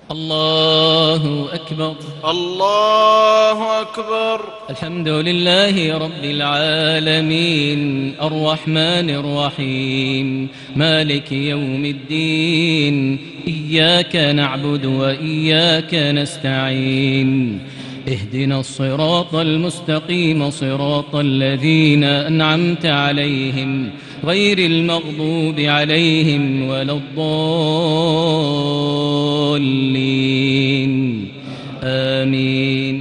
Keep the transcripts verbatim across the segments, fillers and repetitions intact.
الله أكبر. الله أكبر. الحمد لله رب العالمين الرحمن الرحيم مالك يوم الدين، إياك نعبد وإياك نستعين، اهدنا الصراط المستقيم صراط الذين أنعمت عليهم غير المغضوب عليهم ولا الضالين آمين.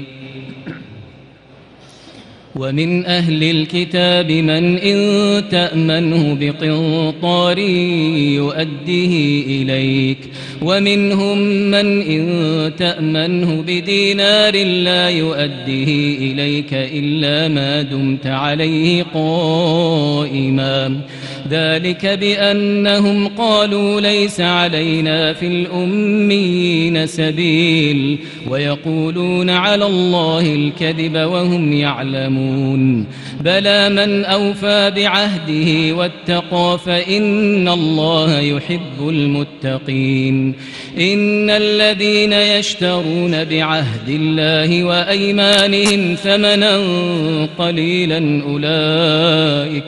ومن أهل الكتاب من إن تأمنه بقنطار يؤديه إليك، ومنهم من إن تأمنه بدينار لا يؤديه إليك إلا ما دمت عليه قائما، ذلك بأنهم قالوا ليس علينا في الأميين سبيل، ويقولون على الله الكذب وهم يعلمون. بلى من أوفى بعهده واتقى فإن الله يحب المتقين. إن الذين يشترون بعهد الله وأيمانهم ثمنا قليلا أولئك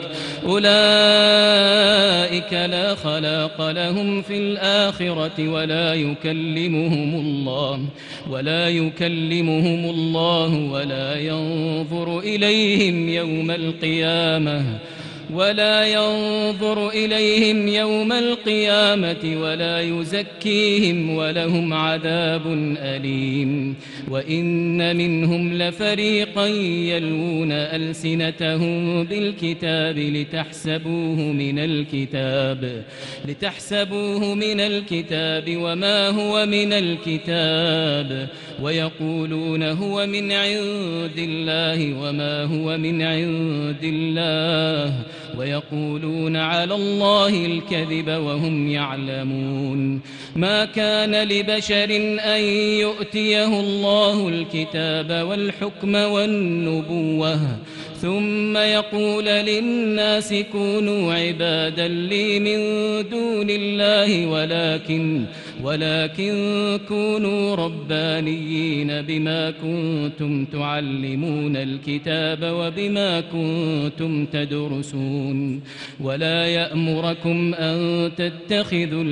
أولئك لا خلاق لهم في الآخرة ولا يكلمهم الله ولا يكلمهم الله ولا ينظر إليهم يوم القيامة ولا ينظر إليهم يوم القيامة ولا يزكيهم ولهم عذاب أليم. وإن منهم لفريقا يلوون ألسنتهم بالكتاب لتحسبوه من الكتاب لتحسبوه من الكتاب وما هو من الكتاب، ويقولون هو من عند الله وما هو من عند الله، ويقولون على الله الكذب وهم يعلمون. ما كان لبشر أن يؤتيه الله الكتاب والحكم والنبوة ثم يقول للناس كونوا عبادا لي من دون الله ولكن ولكن كونوا ربانيين بما كنتم تعلمون الكتاب وبما كنتم تدرسون. ولا يأمركم أن تتخذوا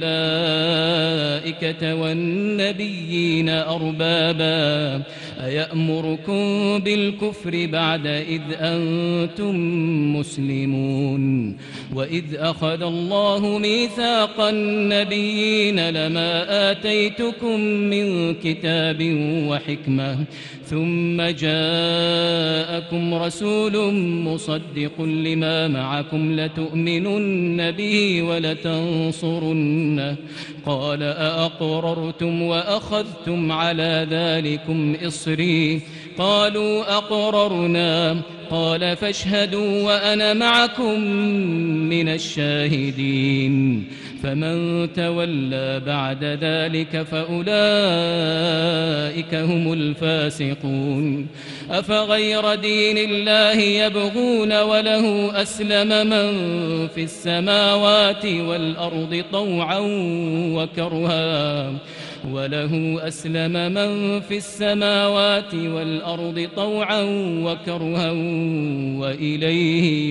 الملائكة والنبيين أربابا، أيأمركم بالكفر بعد إذ أنتم مسلمون. وإذ أخذ الله ميثاق النبيين لما آتيتكم من كتاب وحكمة ثم جاءكم رسول مصدق لما معكم لتؤمنن به ولتنصرنه، قال أأقررتم وأخذتم على ذلكم إصري؟ قالوا أقررنا، قال فاشهدوا وأنا معكم من الشاهدين. فمن تولى بعد ذلك فأولئك هم الفاسقون. أفغير دين الله يبغون وله أسلم من في السماوات والأرض طوعا وكرها وله أسلم من في السماوات والأرض طوعا وكرها وإليه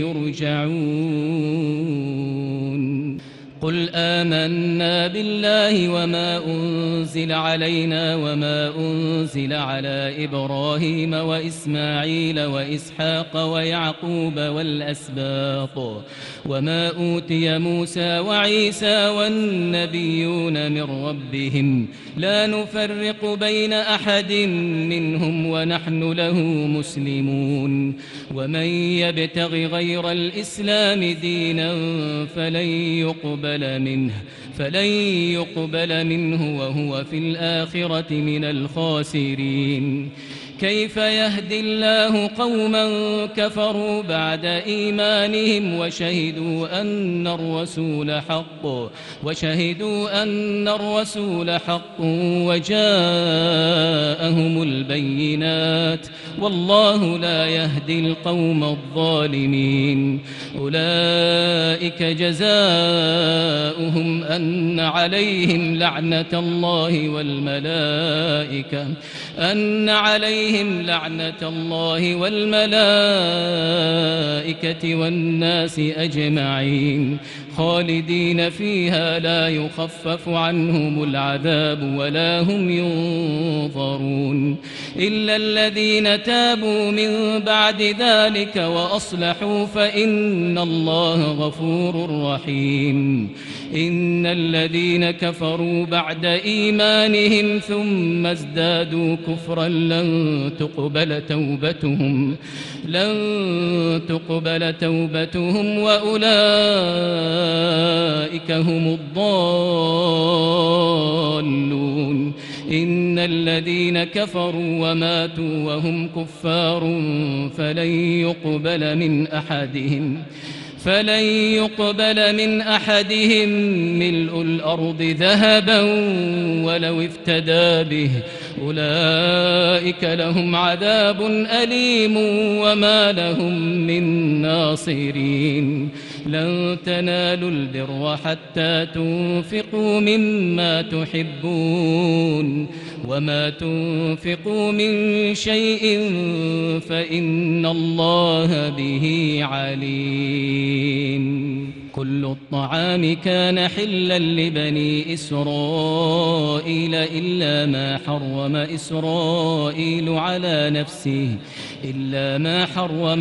يرجعون. قل آمنا بالله وما أنزل علينا وما أنزل على إبراهيم وإسماعيل وإسحاق ويعقوب والأسباط وما أوتي موسى وعيسى والنبيون من ربهم لا نفرق بين أحد منهم ونحن له مسلمون. ومن يبتغ غير الإسلام دينا فلن يقبل منه فلن يقبل منه وهو في الآخرة من الخاسرين. كيف يهدي الله قوما كفروا بعد إيمانهم وشهدوا أن الرسول حق وشهدوا أن الرسول حق وجاءهم البينات والله لا يهدي القوم الظالمين. أولئك جزاؤهم أن عليهم لعنة الله والملائكة أن عليهم لعنة الله والملائكة والناس أجمعين خالدين فيها لا يخفف عنهم العذاب ولا هم ينظرون إلا الذين تابوا من بعد ذلك وأصلحوا فإن الله غفور رحيم. إن الذين كفروا بعد إيمانهم ثم ازدادوا كفرا لن تقبل توبتهم لن تقبل توبتهم وأولئك هم الضالون. إن الذين كفروا وماتوا وهم كفار فلن يقبل من أحدهم فلن يقبل من أحدهم ملء الأرض ذهبا ولو افتدى به أولئك لهم عذاب أليم وما لهم من ناصرين. لن تنالوا البر حتى تنفقوا مما تحبون وما تنفقوا من شيء فإن الله به عليم. كل الطعام كان حلا لبني إسرائيل إلا ما حرم إسرائيل على نفسه إلا ما حرم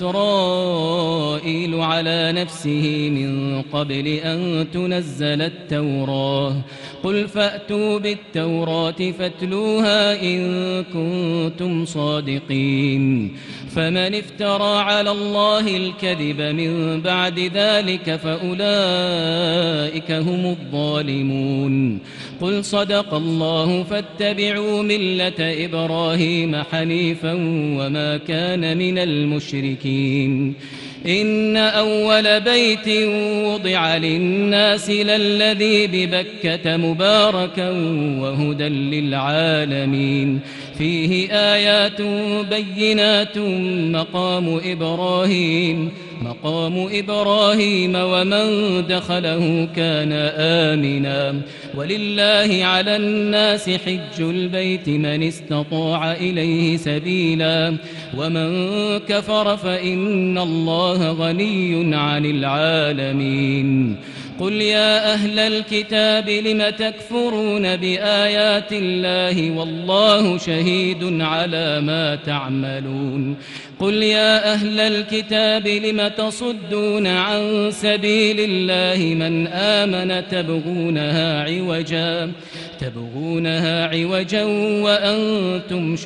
إسرائيل على نفسه من قبل أن تنزل التوراة. قل فأتوا بالتوراة فاتلوها إن كنتم صادقين. فمن افترى على الله الكذب من بعد ذلك فأولئك هم الظالمون. قل صدق الله فاتبعوا ملة إبراهيم حنيفا وما كان من المشركين. إن أول بيت وضع للناس للذي ببكة مباركا وهدى للعالمين فيه آيات بينات مقام إبراهيم مقام إبراهيم ومن دخله كان آمنا ولله على الناس حج البيت من استطاع إليه سبيلا ومن كفر فإن الله غني عن العالمين. قل يا أهل الكتاب لم تكفرون بآيات الله والله شهيد على ما تعملون. قل يا أهل الكتاب لم تصدون عن سبيل الله من آمن تبغونها عوجا تبغونها عوجا وأنتم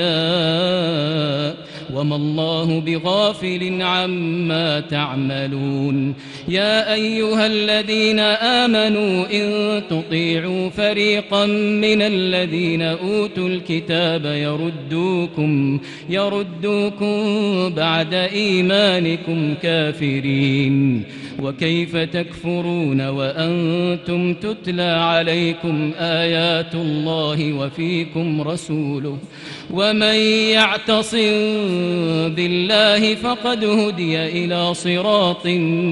شهداء وما الله بغافل عما تعملون. يا أيها الذين آمنوا إن تطيعوا فريقا من الذين أوتوا الكتاب يردوكم يردوكم بعد إيمانكم كافرين. وكيف تكفرون وأنتم تتلى عليكم آيات الله وفيكم رسوله ومن يعتصم بالله فقد هدي إلى صراط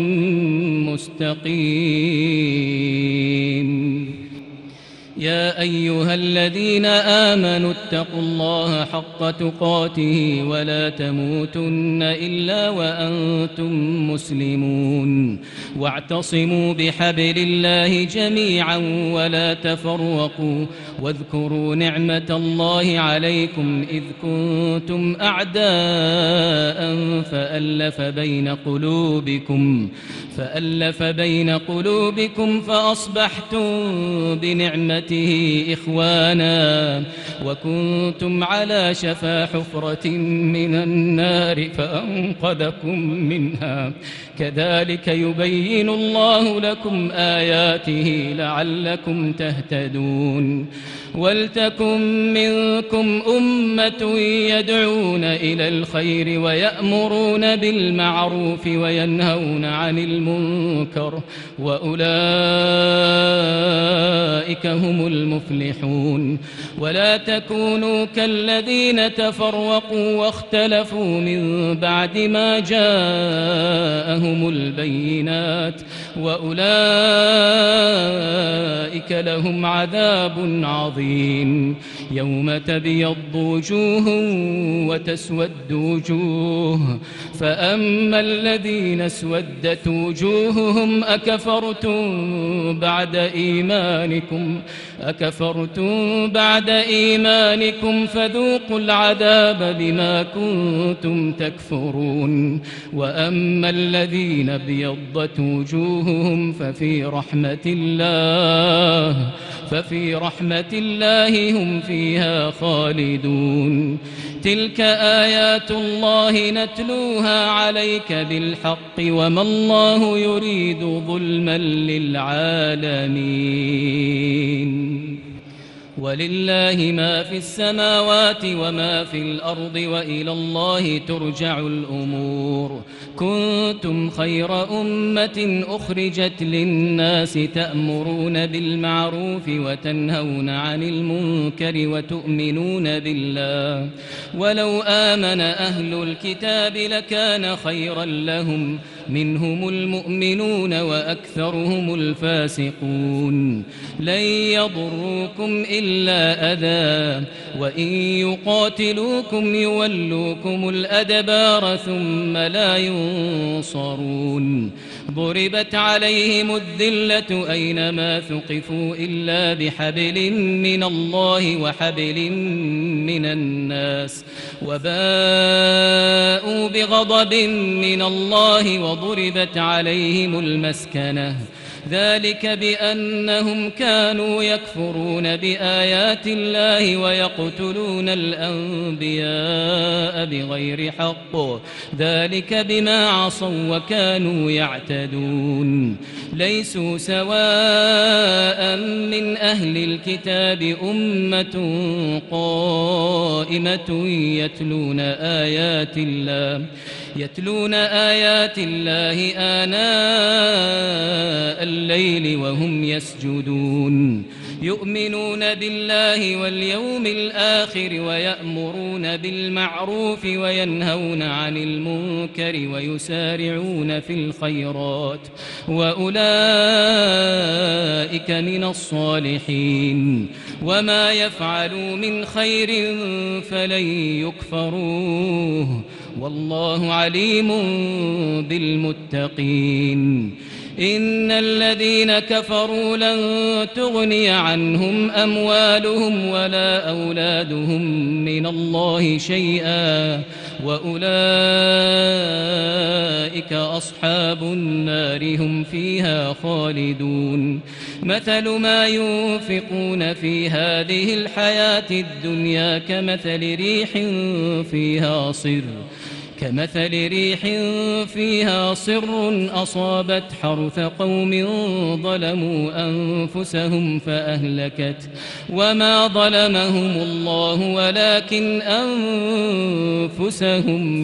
مستقيم. يا أيها الذين آمنوا اتقوا الله حق تقاته ولا تموتن إلا وأنتم مسلمون. واعتصموا بحبل الله جميعا ولا تفرقوا واذكروا نعمة الله عليكم إذ كنتم أعداء فألف بين قلوبكم فألف بين قلوبكم فأصبحتم بنعمته وذريته إخوانا وكنتم على شفا حفرة من النار فأنقذكم منها كذلك يبين الله لكم آياته لعلكم تهتدون ولتكن منكم أمة يدعون إلى الخير ويأمرون بالمعروف وينهون عن المنكر وأولئك هم المفلحون ولا تكونوا كالذين تفرقوا واختلفوا من بعد ما جاءهم البينات وأولئك لهم عذاب عظيم يوم تبيض وجوه وتسود وجوه فأما الذين اسودت وجوههم أكفرتم بعد إيمانكم أكفرتم بعد إيمانكم فذوقوا العذاب بما كنتم تكفرون وأما الذين ابيضت وجوههم ففي رحمة الله ففي رحمة الله هم فيها خالدون تلك آيات الله نتلوها عليك بالحق وما الله يريد ظلما للعالمين ولله ما في السماوات وما في الأرض وإلى الله ترجع الأمور كنتم خير أمة أخرجت للناس تأمرون بالمعروف وتنهون عن المنكر وتؤمنون بالله ولو آمن أهل الكتاب لكان خيرا لهم منهم المؤمنون وأكثرهم الفاسقون لن يضروكم إلا أذى وإن يقاتلوكم يولوكم الأدبار ثم لا ينصرون ضربت عليهم الذلة أينما ثقفوا إلا بحبل من الله وحبل من الناس وباءوا بغضب من الله وضربت عليهم المسكنة ذلك بأنهم كانوا يكفرون بآيات الله ويقتلون الأنبياء بغير حق ذلك بما عصوا وكانوا يعتدون ليسوا سواء من أهل الكتاب أمة قائمة يتلون آيات الله يتلون آيات الله آناء الليل وهم يسجدون يؤمنون بالله واليوم الآخر ويأمرون بالمعروف وينهون عن المنكر ويسارعون في الخيرات وأولئك من الصالحين وما يفعلوا من خير فلن يكفروه والله عليم بالمتقين إن الذين كفروا لن تغني عنهم أموالهم ولا أولادهم من الله شيئا وأولئك أصحاب النار هم فيها خالدون مثل ما ينفقون في هذه الحياة الدنيا كمثل ريح فيها صر كمثل ريح فيها صر أصابت حرث قوم ظلموا أنفسهم فأهلكت وما ظلمهم الله ولكن أنفسهم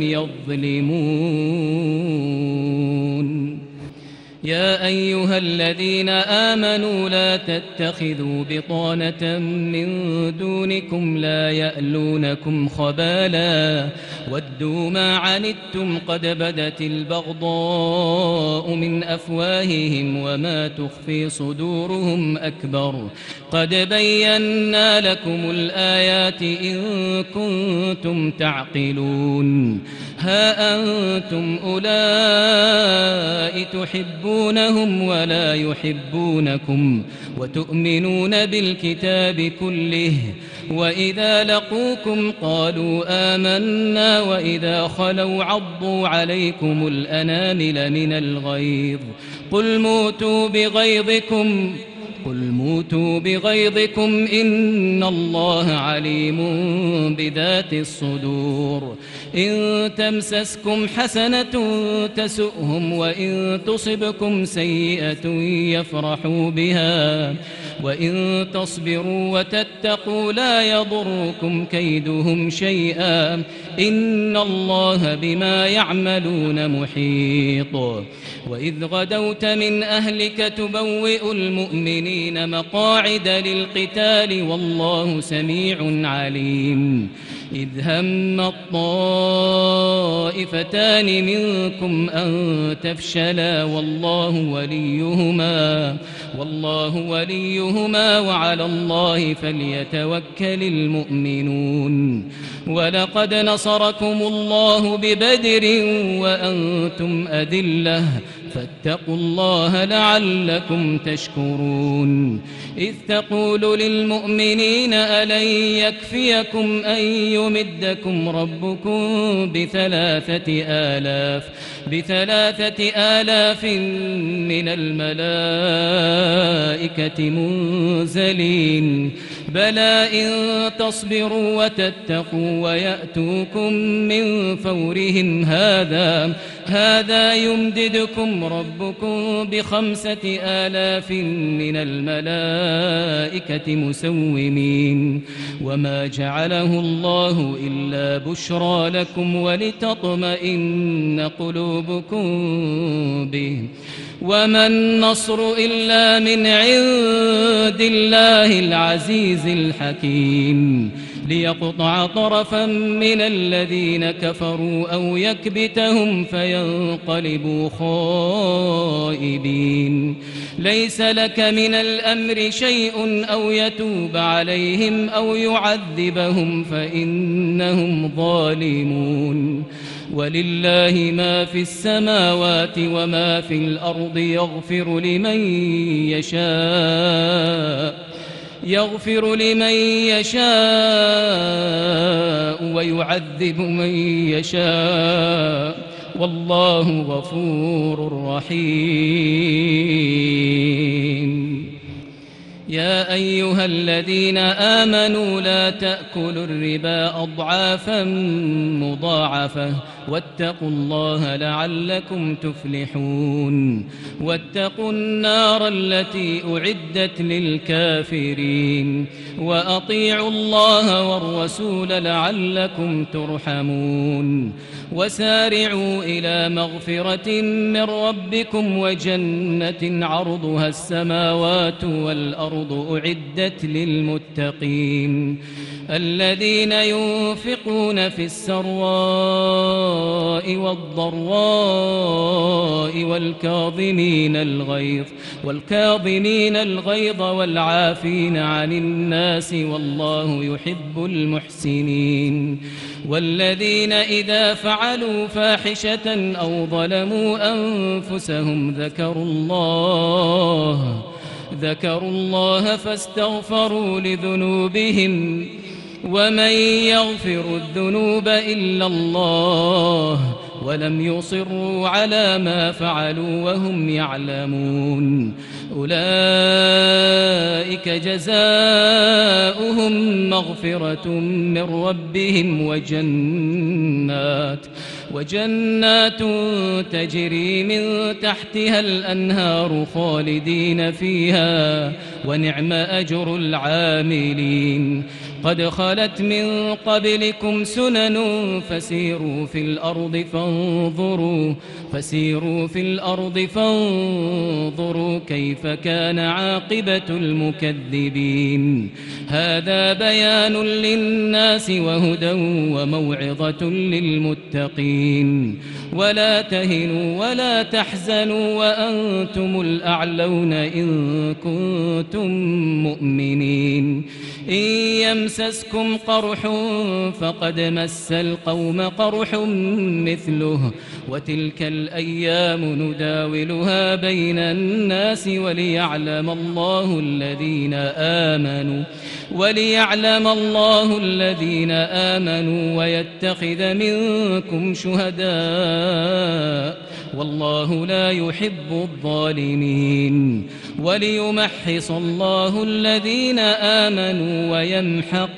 يظلمون يا أيها الذين آمنوا لا تتخذوا بطانة من دونكم لا يألونكم خبالا ودوا ما عنتم قد بدت البغضاء من أفواههم وما تخفي صدورهم أكبر قد بينا لكم الآيات إن كنتم تعقلون ها أنتم أولئك تحبونهم ولا يحبونكم وتؤمنون بالكتاب كله وإذا لقوكم قالوا آمنا وإذا خلوا عضوا عليكم الأنامل من الغيظ قل موتوا بغيظكم قل موتوا بغيظكم إن الله عليم بذات الصدور إن تمسسكم حسنة تسؤهم وإن تصبكم سيئة يفرحوا بها وإن تصبروا وتتقوا لا يضركم كيدهم شيئا إن الله بما يعملون محيط وإذ غدوت من أهلك تبوئ المؤمنين مقاعد للقتال والله سميع عليم إذ هم الطائفتان منكم أن تفشلا والله وليهما والله وليهما وعلى الله فليتوكل المؤمنون ولقد نصركم الله ببدر وأنتم أذلة فاتقوا الله لعلكم تشكرون إذ تقول للمؤمنين ألن يكفيكم أن يمدكم ربكم بثلاثة آلاف بثلاثة آلاف من الملائكة منزلين بلى إن تصبروا وتتقوا ويأتوكم من فورهم هذا هذا يمددكم ربكم بخمسة آلاف من الملائكة مسومين وما جعله الله إلا بشرى لكم ولتطمئن قلوبكم به وما النصر إلا من عند الله العزيز الحكيم ليقطع طرفا من الذين كفروا أو يكبتهم فينقلبوا خائبين ليس لك من الأمر شيء أو يتوب عليهم أو يعذبهم فإنهم ظالمون ولله ما في السماوات وما في الأرض يغفر لمن يشاء يغفر لمن يشاء ويعذب من يشاء والله غفور رحيم يا أيها الذين آمنوا لا تأكلوا الربا أضعافا مضاعفة واتقوا الله لعلكم تفلحون واتقوا النار التي أعدت للكافرين وأطيعوا الله والرسول لعلكم ترحمون وسارعوا إلى مغفرة من ربكم وجنة عرضها السماوات والأرض أعدت للمتقين الذين ينفقون في السراء والضراء والكاظمين الغيظ والكاظمين الغيظ والعافين عن الناس والله يحب المحسنين والذين إذا فعلوا فاحشة أو ظلموا أنفسهم ذكروا الله ذكروا الله فاستغفروا لذنوبهم ومن يغفر الذنوب إلا الله ولم يصروا على ما فعلوا وهم يعلمون أولئك جزاؤهم مغفرة من ربهم وجنات وجنات تجري من تحتها الأنهار خالدين فيها ونعم أجر العاملين قد خلت من قبلكم سنن فسيروا في الأرض فانظروا فسيروا في الأرض فانظروا كيف كان عاقبة المكذبين هذا بيان للناس وهدى وموعظة للمتقين ولا تهنوا ولا تحزنوا وأنتم الأعلون إن كنتم مؤمنين إن يمسسكم قرح فقد مس القوم قرح مثله وتلك الأيام نداولها بين الناس وليعلم الله الذين آمنوا وليعلم الله الذين آمنوا ويتخذ منكم شهداء والله لا يحب الظالمين وليمحص الله الذين آمنوا ويمحق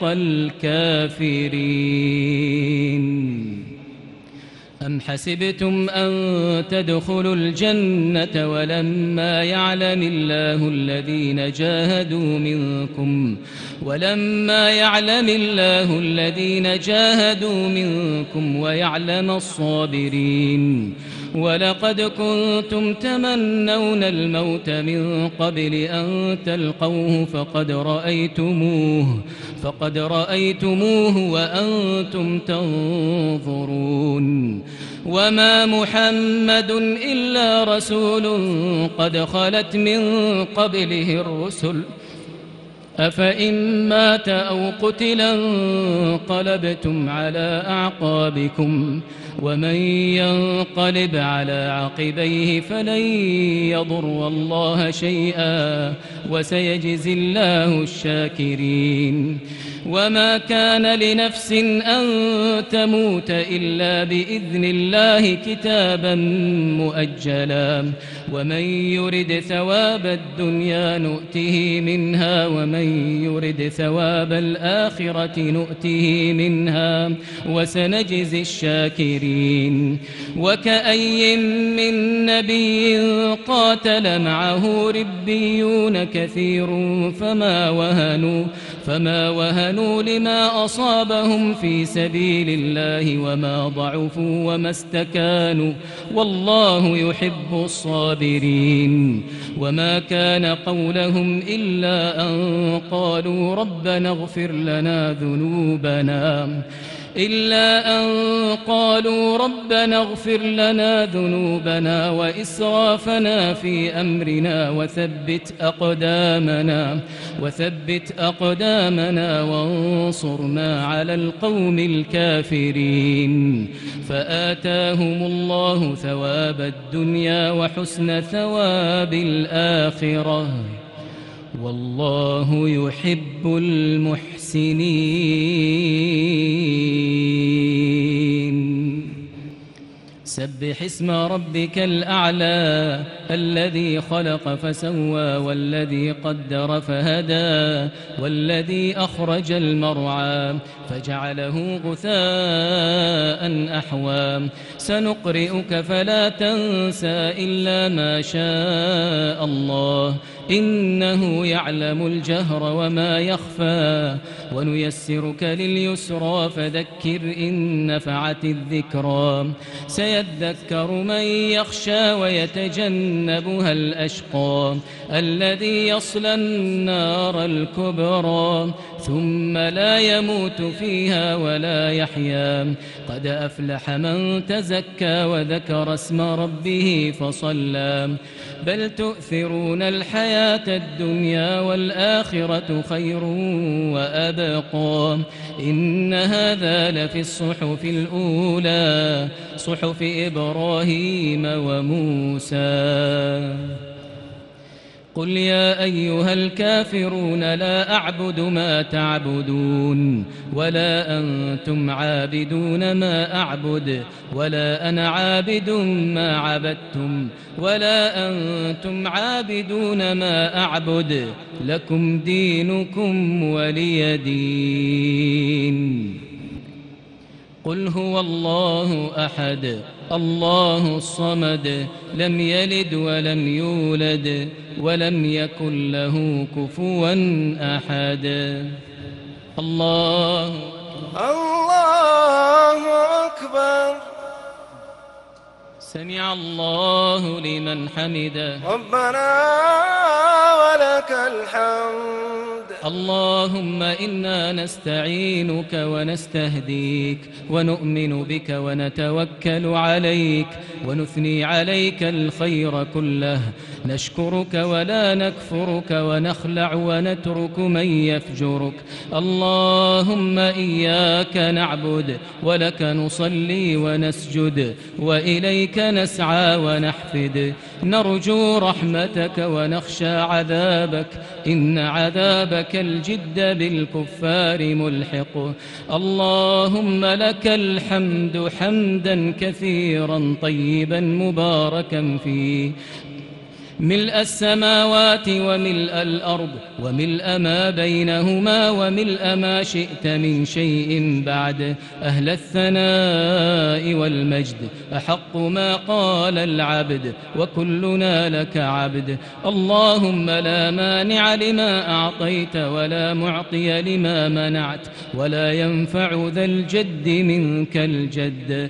الكافرين أم حسبتم أن تدخلوا الجنة ولما يعلم الله الذين جاهدوا منكم ولما يعلم الله الذين جاهدوا منكم ويعلم الصابرين ولقد كنتم تمنون الموت من قبل أن تلقوه فقد رأيتموه فقد رأيتموه وأنتم تنظرون وما محمد إلا رسول قد خلت من قبله الرسل أفإن مات أو قتلا انقلبتم على أعقابكم ومن ينقلب على عقبيه فلن يضر الله شيئا وسيجزي الله الشاكرين وما كان لنفس أن تموت إلا بإذن الله كتابا مؤجلا ومن يرد ثواب الدنيا نؤته منها ومن يرد ثواب الآخرة نؤته منها وسنجزي الشاكرين وكأي من نبي قاتل معه ربيون كثير فما وهنوا فما وهنوا لما أصابهم في سبيل الله وما ضعفوا وما استكانوا والله يحب الصابرين وما كان قولهم إلا أن قالوا ربنا اغفر لنا ذنوبنا إلا أن قالوا ربنا اغفر لنا ذنوبنا وإسرافنا في أمرنا وثبت أقدامنا وثبت أقدامنا وانصرنا على القوم الكافرين فآتاهم الله ثواب الدنيا وحسن ثواب الآخرة والله يحب المحسنين سبح اسم ربك الأعلى الذي خلق فسوى والذي قدر فهدى والذي أخرج المرعى فجعله غثاء أحوى سنقرئك فلا تنسى إلا ما شاء الله إنه يعلم الجهر وما يخفى ونيسرك لليسرى فذكر إن نفعت الذكرى سيذكر من يخشى ويتجنبها الأشقى الذي يصلى النار الكبرى ثم لا يموت فيها ولا يحيا قد أفلح من تزكى وذكر اسم ربه فصلى بل تؤثرون الحياة الدنيا والآخرة خير وأبقى إن هذا لفي الصحف الأولى صحف إبراهيم وموسى قل يا أيها الكافرون لا أعبد ما تعبدون ولا أنتم عابدون ما أعبد ولا أنا عابد ما عبدتم ولا أنتم عابدون ما أعبد لكم دينكم ولي دين قل هو الله أحد الله الصمد لم يلد ولم يولد ولم يكن له كفوا أحد الله الله أكبر سمع الله لمن حمده ربنا ولك الحمد اللهم إنا نستعينك ونستهديك ونؤمن بك ونتوكل عليك ونثني عليك الخير كله نشكرك ولا نكفرك ونخلع ونترك من يفجرك اللهم إياك نعبد ولك نصلي ونسجد وإليك نسعى ونحفد نرجو رحمتك ونخشى عذابك، إن عذابك الجد بالكفار ملحق. اللهم لك الحمد حمدا كثيرا طيبا مباركا فيه، ملء السماوات وملء الأرض وملء ما بينهما وملء ما شئت من شيء بعد، أهل الثناء والمجد أحق ما قال العبد وكلنا لك عبد. اللهم لا مانع لما أعطيت ولا معطي لما منعت ولا ينفع ذا الجد منك الجد.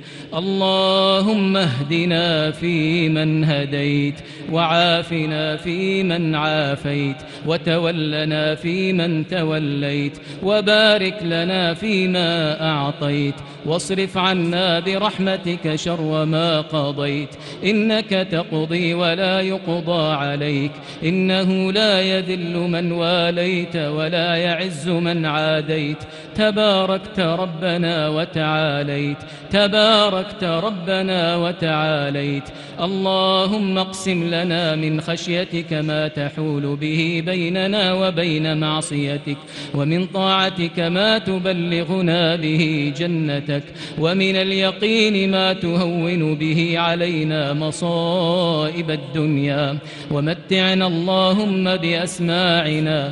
اللهم اهدنا فيمن هديت، وعافنا فيمن عافيت، وتولنا فيمن توليت، وبارك لنا فيما أعطيت، واصرف عنا برحمتك شر ما قضيت. إنك تقضي ولا يقضى عليك، إنه لا يذل من واليت ولا يعز من عاديت. تباركت ربنا وتعاليت، تباركت ربنا وتعاليت. اللهم اقسم لنا من خشيتك ما تحول به بيننا وبين معصيتك، ومن طاعتك ما تبلغنا به جنتك، ومن اليقين ما تهون به علينا مصائب الدنيا. ومتعنا اللهم بأسماعنا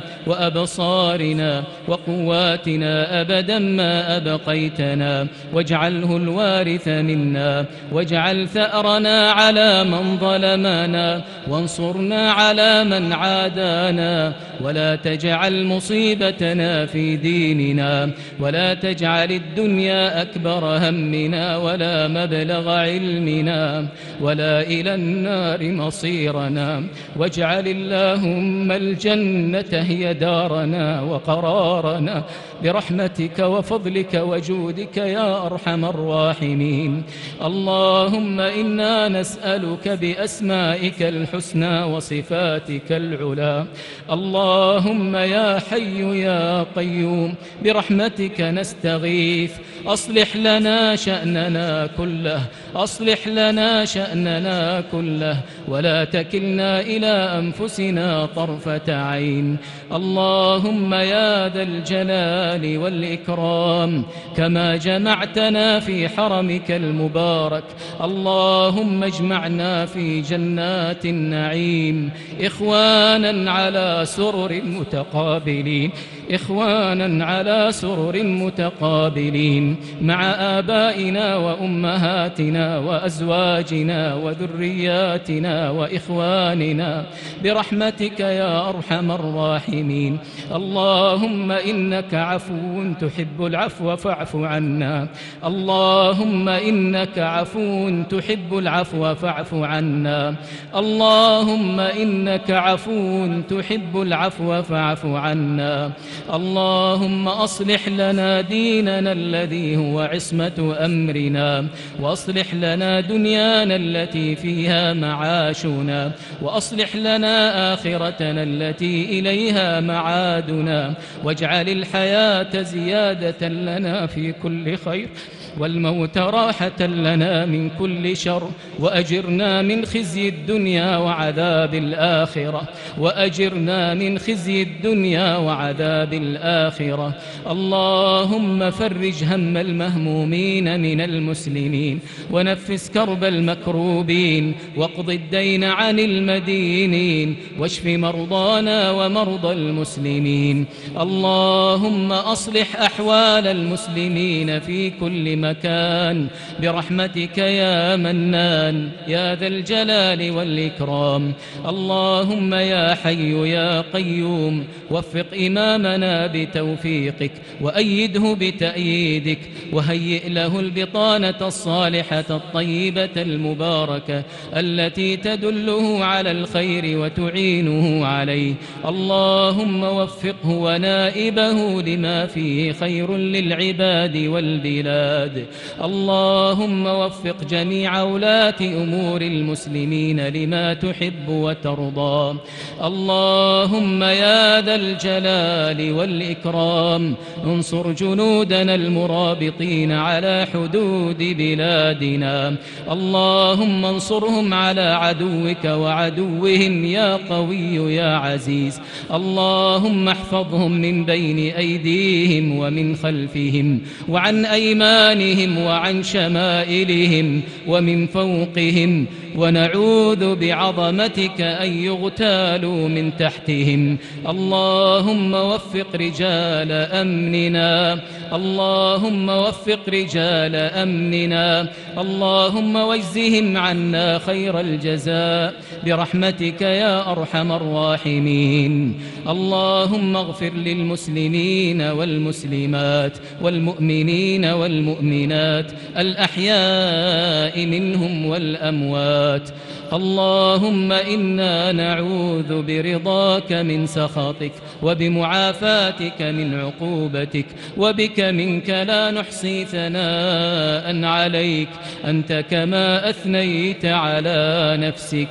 وأبصارنا وقواتنا أبدا ما أبقيتنا، واجعله الوارث منا، واجعل ثأرنا على من ظلمنا، وانصرنا على من عادانا، ولا تجعل مصيبتنا في ديننا، ولا تجعل الدنيا أكبر همنا ولا مبلغ علمنا ولا إلى النار مصيرنا. واجعل اللهم الجنة هي دارنا وقرارنا برحمتك وفضلك وجودك يا أرحم الراحمين. اللهم إنا نسألك بأسمائك الحسنى وصفاتك العلى. اللهم يا حي يا قيوم برحمتك نستغيث، أصلح لنا شأننا كله، أصلح لنا شأننا كله، ولا تكلنا إلى أنفسنا طرفة عين. اللهم يا ذا الجلال والإكرام، كما جمعتنا في حرمك المبارك، اللهم اجمعنا في جنات النعيم إخوانا على سرر متقابلين، إخوانا على سرر متقابلين مع آبائنا وأمهاتنا وأزواجنا وذرياتنا وإخواننا برحمتك يا أرحم الراحمين. اللهم إنك عفو تحب العفو فاعف عنا، اللهم إنك عفو تحب العفو فاعف عنا، اللهم إنك عفو تحب العفو فاعف عنا. اللهم أصلح لنا ديننا الذي هو عصمة أمرنا، وأصلح لنا دنيانا التي فيها معاشنا، وأصلح لنا آخرتنا التي إليها معادنا، واجعل الحياة زيادة لنا في كل خير، والموت راحة لنا من كل شر، وأجرنا من خزي الدنيا وعذاب الآخرة، وأجرنا من خزي الدنيا وعذاب الآخرة. اللهم فرج هم المهمومين من المسلمين، ونفس كرب المكروبين، واقض الدين عن المدينين، واشف مرضانا ومرضى المسلمين. اللهم أصلح أحوال المسلمين في كل مكان برحمتك يا منان يا ذا الجلال والإكرام. اللهم يا حي يا قيوم وفق إمامنا بتوفيقك، وأيده بتأييدك، وهيئ له البطانة الصالحة الطيبة المباركة التي تدله على الخير وتعينه عليه. اللهم وفقه ونائبه لما فيه خير للعباد والبلاد. البلاد. اللهم وفق جميع ولاة أمور المسلمين لما تحب وترضى. اللهم يا ذا الجلال والإكرام انصر جنودنا المرابطين على حدود بلادنا. اللهم انصرهم على عدوك وعدوهم يا قوي يا عزيز. اللهم احفظهم من بين أيديهم ومن خلفهم وعن أيمانهم وعن شمائلهم ومن فوقهم، ونعوذ بعظمتك أن يغتالوا من تحتهم. اللهم وفق رجال أمننا، اللهم وفق رجال أمننا، اللهم واجزهم عنا خير الجزاء برحمتك يا أرحم الراحمين. اللهم اغفر للمسلمين والمسلمات والمؤمنين والمؤمنات الأحياء منهم والأموات. اللهم إنا نعوذ برضاك من سخطك وبمعافاتك من عقوبتك، وبك منك لا نحصي ثناء عليك أنت كما أثنيت على نفسك.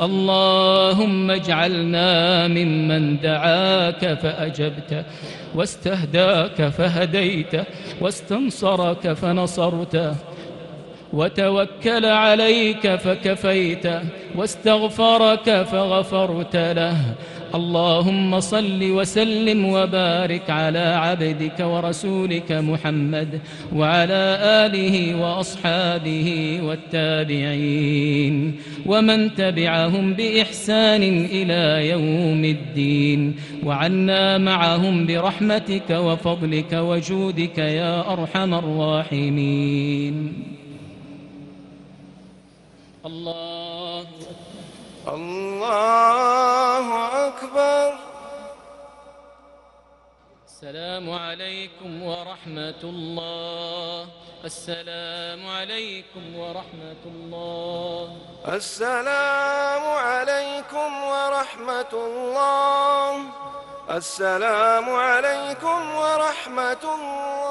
اللهم اجعلنا ممن دعاك فأجبت، واستهداك فهديت، واستنصرك فنصرت، وتوكل عليك فكفيت، واستغفرك فغفرت له. اللهم صل وسلم وبارك على عبدك ورسولك محمد وعلى آله وأصحابه والتابعين ومن تبعهم بإحسان إلى يوم الدين، وعنا معهم برحمتك وفضلك وجودك يا أرحم الراحمين. الله الله أكبر. السلام عليكم ورحمة الله. السلام عليكم ورحمة الله. السلام عليكم ورحمة الله. السلام عليكم ورحمة الله.